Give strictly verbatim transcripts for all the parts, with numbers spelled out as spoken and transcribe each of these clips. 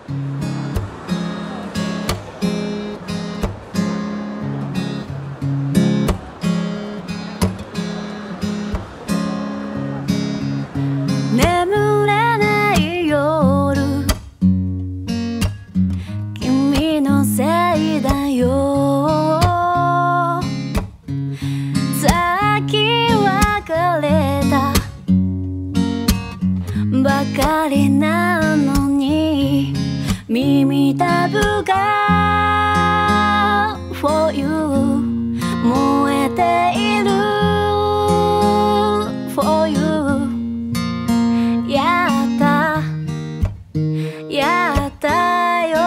眠れない夜、君のせいだよ。さっき別れたばかりなのに、耳たぶが For you 燃えている For you やったやったよ。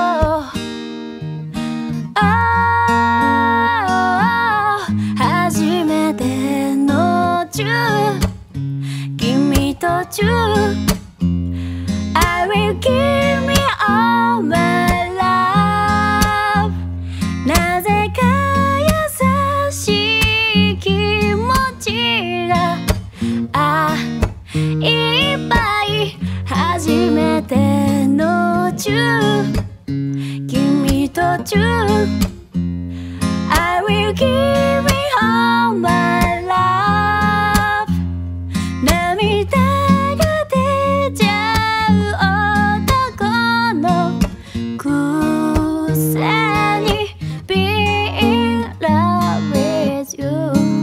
ああ初めてのチュー、君とチュー I will give me all my love。 なぜか優しい気持ちがあいっぱい。初めてのチュー、君とチュー I will give me all my love。 涙が出ちゃう男のくせに Be in love with you。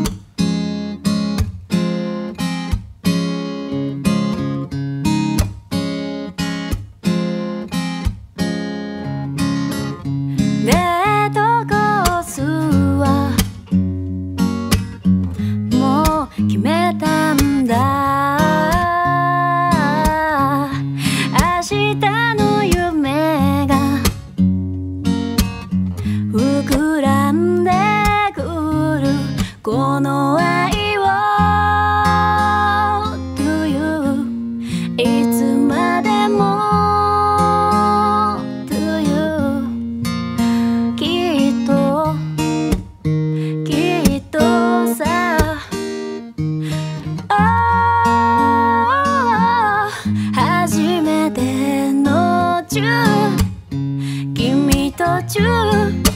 デートコースはもう決めたんだ。明日の夢が膨らんでくるこの愛を To you いつまでも初めてのチュー、君とチュー